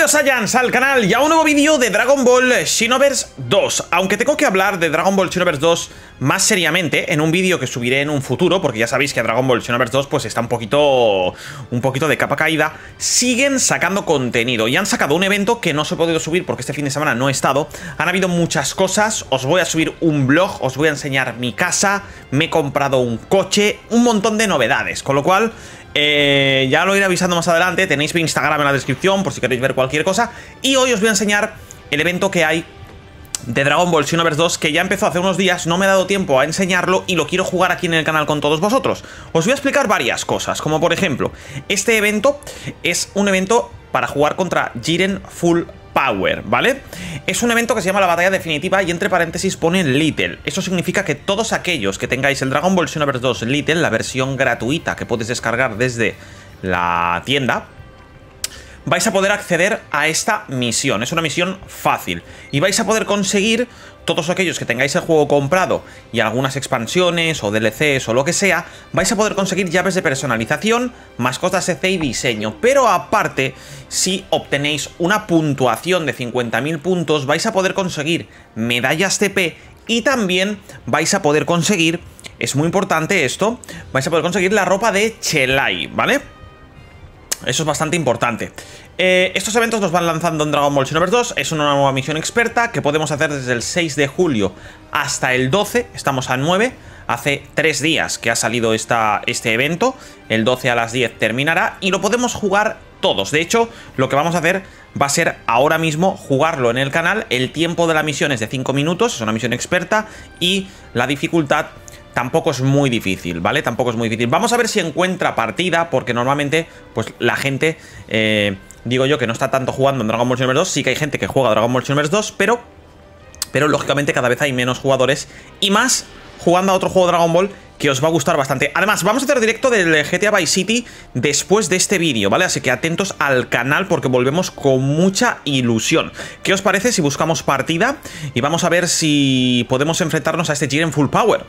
Bienvenidos a Jans, al canal y a un nuevo vídeo de Dragon Ball Xenoverse 2. Aunque tengo que hablar de Dragon Ball Xenoverse 2 más seriamente en un vídeo que subiré en un futuro, porque ya sabéis que Dragon Ball Xenoverse 2 pues está un poquito de capa caída. Siguen sacando contenido y han sacado un evento que no os he podido subir porque este fin de semana no he estado. Han habido muchas cosas, os voy a subir un vlog, os voy a enseñar mi casa, me he comprado un coche, un montón de novedades, con lo cual... ya lo iré avisando más adelante. Tenéis mi Instagram en la descripción por si queréis ver cualquier cosa. Y hoy os voy a enseñar el evento que hay de Dragon Ball Xenoverse 2, que ya empezó hace unos días. No me he dado tiempo a enseñarlo y lo quiero jugar aquí en el canal con todos vosotros. Os voy a explicar varias cosas, como por ejemplo, este evento es un evento para jugar contra Jiren Full Power, ¿vale? Es un evento que se llama la batalla definitiva y entre paréntesis pone Little. Eso significa que todos aquellos que tengáis el Dragon Ball Xenoverse 2 Little, la versión gratuita que puedes descargar desde la tienda, vais a poder acceder a esta misión. Es una misión fácil y vais a poder conseguir, todos aquellos que tengáis el juego comprado y algunas expansiones o DLCs o lo que sea, vais a poder conseguir llaves de personalización, mascotas EC y diseño. Pero aparte, si obtenéis una puntuación de 50.000 puntos, vais a poder conseguir medallas TP y también vais a poder conseguir, es muy importante esto, vais a poder conseguir la ropa de Chelai, ¿vale? Eso es bastante importante. Estos eventos los van lanzando en Dragon Ball Xenoverse 2. Es una nueva misión experta que podemos hacer desde el 6 de julio hasta el 12. Estamos a 9. Hace 3 días que ha salido este evento. El 12 a las 10 terminará y lo podemos jugar todos. De hecho, lo que vamos a hacer va a ser ahora mismo jugarlo en el canal. El tiempo de la misión es de 5 minutos. Es una misión experta y la dificultad... tampoco es muy difícil, ¿vale? Tampoco es muy difícil. Vamos a ver si encuentra partida, porque normalmente, pues la gente, digo yo que no está tanto jugando en Dragon Ball Xenoverse 2. Sí que hay gente que juega Dragon Ball Xenoverse 2, pero lógicamente cada vez hay menos jugadores y más jugando a otro juego de Dragon Ball que os va a gustar bastante. Además, vamos a hacer directo del GTA Vice City después de este vídeo, ¿vale? Así que atentos al canal porque volvemos con mucha ilusión. ¿Qué os parece si buscamos partida? Y vamos a ver si podemos enfrentarnos a este Jiren Full Power.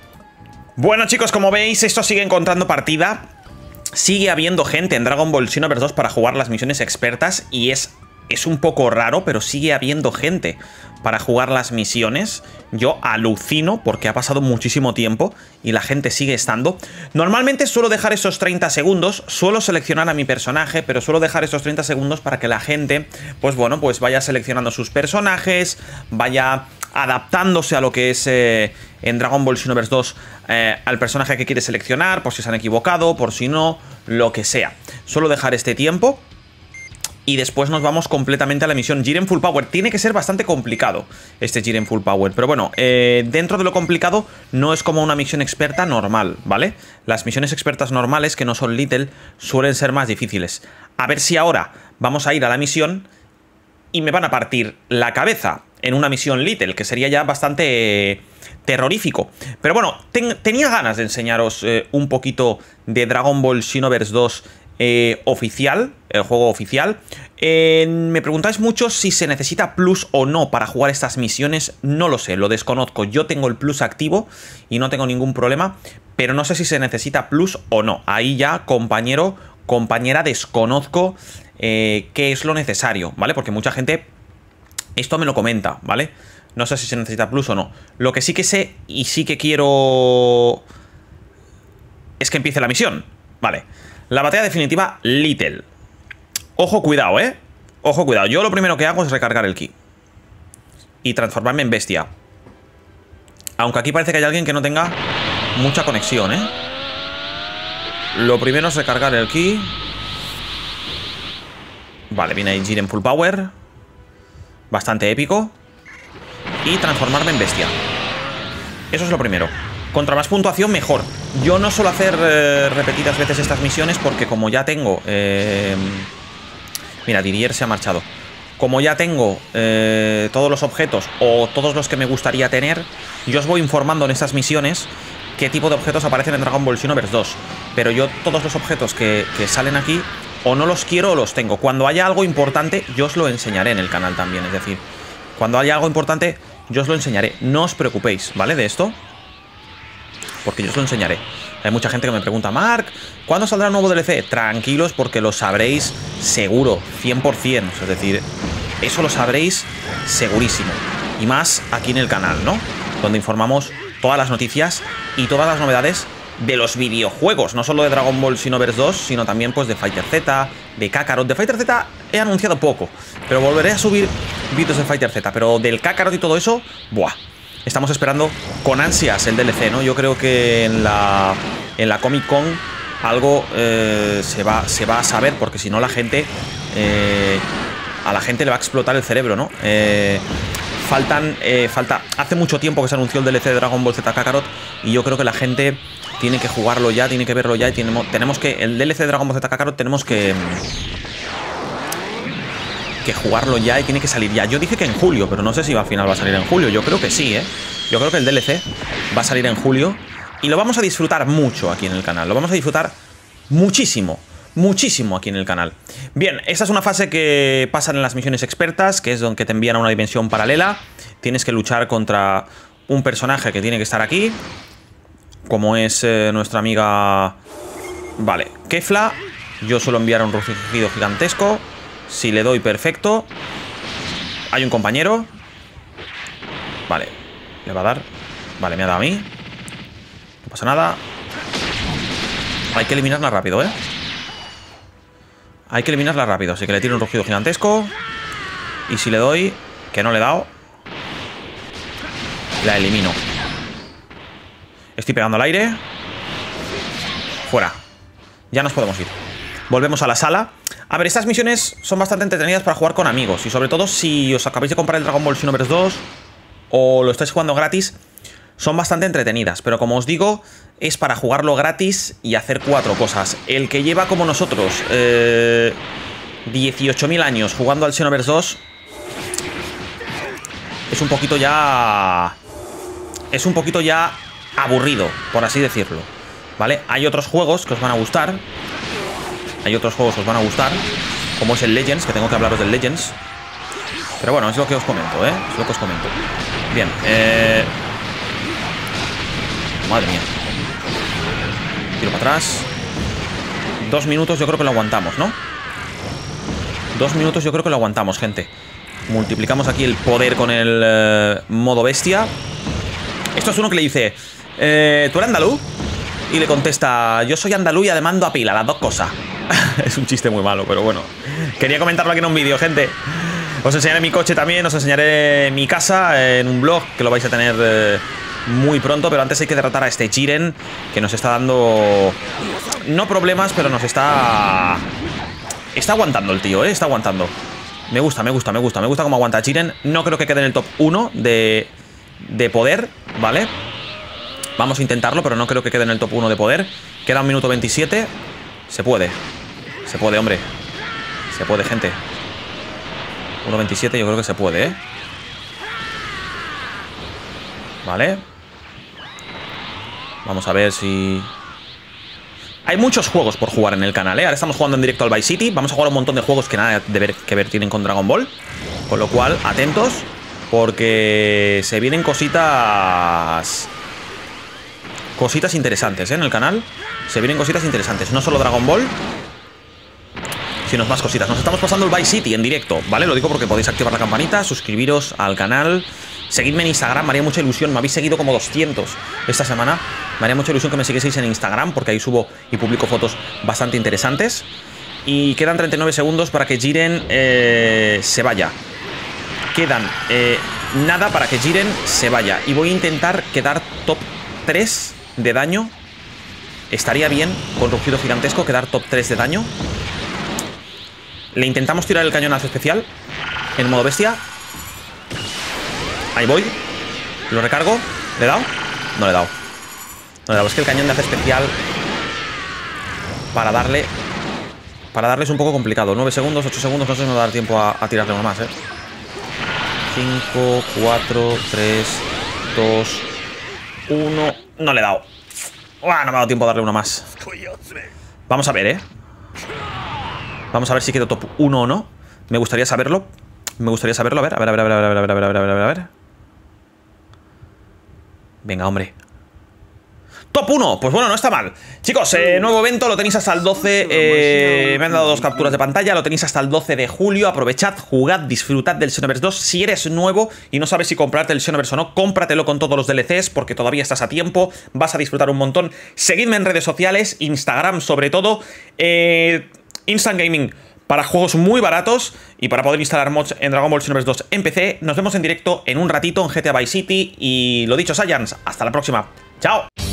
Bueno, chicos, como veis, esto sigue encontrando partida. Sigue habiendo gente en Dragon Ball Xenoverse 2 para jugar las misiones expertas y es un poco raro, pero sigue habiendo gente para jugar las misiones. Yo alucino porque ha pasado muchísimo tiempo y la gente sigue estando. Normalmente suelo dejar esos 30 segundos, suelo seleccionar a mi personaje, pero suelo dejar esos 30 segundos para que la gente, pues bueno, pues vaya seleccionando sus personajes, vaya adaptándose a lo que es en Dragon Ball Xenoverse 2 al personaje que quiere seleccionar, por si se han equivocado, por si no, lo que sea. Suelo dejar este tiempo y después nos vamos completamente a la misión Jiren Full Power. Tiene que ser bastante complicado este Jiren Full Power, pero bueno, dentro de lo complicado no es como una misión experta normal, ¿vale? Las misiones expertas normales, que no son Little, suelen ser más difíciles. A ver si ahora vamos a ir a la misión y me van a partir la cabeza en una misión Little, que sería ya bastante terrorífico. Pero bueno, tenía ganas de enseñaros un poquito de Dragon Ball Xenoverse 2 oficial, el juego oficial. Me preguntáis mucho si se necesita plus o no para jugar estas misiones. No lo sé, lo desconozco. Yo tengo el plus activo y no tengo ningún problema, pero no sé si se necesita plus o no. Ahí ya, compañero, compañera, desconozco qué es lo necesario, ¿vale? Porque mucha gente esto me lo comenta, ¿vale? No sé si se necesita plus o no. Lo que sí que sé y sí que quiero es que empiece la misión, ¿vale? La batalla definitiva Little. Ojo, cuidado, ¿eh? Ojo, cuidado. Yo lo primero que hago es recargar el ki y transformarme en bestia. Aunque aquí parece que hay alguien que no tenga mucha conexión, ¿eh? Lo primero es recargar el ki. Vale, viene ahí Jiren Full Power. Bastante épico. Y transformarme en bestia. Eso es lo primero. Contra más puntuación, mejor. Yo no suelo hacer repetidas veces estas misiones porque como ya tengo... Mira, Didier se ha marchado. Como ya tengo todos los objetos o todos los que me gustaría tener, yo os voy informando en estas misiones qué tipo de objetos aparecen en Dragon Ball Xenoverse 2. Pero yo todos los objetos que salen aquí o no los quiero o los tengo. Cuando haya algo importante, yo os lo enseñaré en el canal también. Es decir, cuando haya algo importante, yo os lo enseñaré. No os preocupéis, ¿vale? De esto. porque yo os lo enseñaré. Hay mucha gente que me pregunta, Marc, ¿cuándo saldrá el nuevo DLC? Tranquilos, porque lo sabréis seguro, 100%. Es decir, eso lo sabréis segurísimo. Y más aquí en el canal, ¿no? Donde informamos todas las noticias y todas las novedades de los videojuegos. No solo de Dragon Ball Xenoverse 2, sino también pues de Fighter Z, de Kakarot. De Fighter Z he anunciado poco, pero volveré a subir vídeos de Fighter Z. Pero del Kakarot y todo eso, ¡buah! Estamos esperando con ansias el DLC, ¿no? Yo creo que en la Comic Con algo se va a saber, porque si no la gente... a la gente le va a explotar el cerebro, ¿no? Hace mucho tiempo que se anunció el DLC de Dragon Ball Z Kakarot y yo creo que la gente tiene que jugarlo ya, tiene que verlo ya y tenemos que... El DLC de Dragon Ball Z Kakarot tenemos que jugarlo ya y tiene que salir ya. Yo dije que en julio, pero no sé si al final va a salir en julio. Yo creo que sí, ¿eh? Yo creo que el DLC va a salir en julio y lo vamos a disfrutar mucho aquí en el canal. Lo vamos a disfrutar muchísimo. Muchísimo aquí en el canal. Bien, esta es una fase que pasan en las misiones expertas, que es donde te envían a una dimensión paralela. Tienes que luchar contra un personaje que tiene que estar aquí, como es nuestra amiga... Vale, Kefla. Yo suelo enviar a un rugido gigantesco. Si le doy, perfecto. Hay un compañero. Vale, le va a dar. Vale, me ha dado a mí. No pasa nada. Hay que eliminarla rápido, ¿eh? Hay que eliminarla rápido, así que le tiro un rugido gigantesco. Y si le doy, que no le he dado, la elimino. Estoy pegando al aire. Fuera. Ya nos podemos ir. Volvemos a la sala. A ver, estas misiones son bastante entretenidas para jugar con amigos. Y sobre todo si os acabáis de comprar el Dragon Ball Xenoverse 2 o lo estáis jugando gratis, son bastante entretenidas. Pero como os digo, es para jugarlo gratis y hacer 4 cosas. El que lleva como nosotros 18.000 años jugando al Xenoverse 2 es un poquito ya... aburrido, por así decirlo. ¿Vale? Hay otros juegos que os van a gustar. Como es el Legends, que tengo que hablaros del Legends. Pero bueno, es lo que os comento, ¿eh? Es lo que os comento. Bien, madre mía. Tiro para atrás. 2 minutos yo creo que lo aguantamos, ¿no? 2 minutos yo creo que lo aguantamos, gente. Multiplicamos aquí el poder con el modo bestia. Esto es uno que le dice, ¿tú eres andaluz? Y le contesta, yo soy andaluz y además ando a pila, las dos cosas. Es un chiste muy malo, pero bueno. Quería comentarlo aquí en un vídeo, gente. Os enseñaré mi coche también, os enseñaré mi casa en un vlog que lo vais a tener muy pronto. Pero antes hay que derrotar a este Jiren, que nos está dando... no problemas, pero nos está... Está aguantando el tío, está aguantando. Me gusta cómo aguanta Jiren. No creo que quede en el top 1 de poder, ¿vale? Vamos a intentarlo, pero no creo que quede en el top 1 de poder. Queda 1 minuto 27. Se puede, hombre. Se puede, gente. 1.27 yo creo que se puede, ¿eh? Vale. Vamos a ver si... Hay muchos juegos por jugar en el canal, ¿eh? Ahora estamos jugando en directo al Vice City. Vamos a jugar un montón de juegos que nada que ver tienen con Dragon Ball. Con lo cual, atentos, porque se vienen cositas interesantes, ¿eh? En el canal. Se vienen cositas interesantes. No solo Dragon Ball, sino más cositas. Nos estamos pasando el Vice City en directo, ¿vale? Lo digo porque podéis activar la campanita, suscribiros al canal. Seguidme en Instagram, me haría mucha ilusión. Me habéis seguido como 200 esta semana. Me haría mucha ilusión que me siguieseis en Instagram, porque ahí subo y publico fotos bastante interesantes. Y quedan 39 segundos para que Jiren se vaya. Quedan nada para que Jiren se vaya. Y voy a intentar quedar top 3 de daño. Estaría bien, con rugido gigantesco, quedar top 3 de daño. Le intentamos tirar el cañonazo especial en modo bestia. Ahí voy. Lo recargo. ¿Le he dado? No le he dado. No le he dado. Es que el cañón de hace especial para darle es un poco complicado. 9 segundos, 8 segundos. No sé si me va a dar tiempo a tirarle uno más, 5, 4, 3, 2, 1. No le he dado. No me ha dado tiempo a darle uno más. Vamos a ver, Vamos a ver si quedo top 1 o no. Me gustaría saberlo. A ver. Venga, hombre. Top 1, pues bueno, no está mal. Chicos, nuevo evento, lo tenéis hasta el 12. Me han dado 2 capturas de pantalla, lo tenéis hasta el 12 de julio. Aprovechad, jugad, disfrutad del Xenoverse 2. Si eres nuevo y no sabes si comprarte el Xenoverse o no, cómpratelo con todos los DLCs porque todavía estás a tiempo. Vas a disfrutar un montón. Seguidme en redes sociales, Instagram sobre todo. Instant Gaming para juegos muy baratos y para poder instalar mods en Dragon Ball Xenoverse 2 en PC. Nos vemos en directo en un ratito en GTA Vice City. Y lo dicho, Saiyans, hasta la próxima. ¡Chao!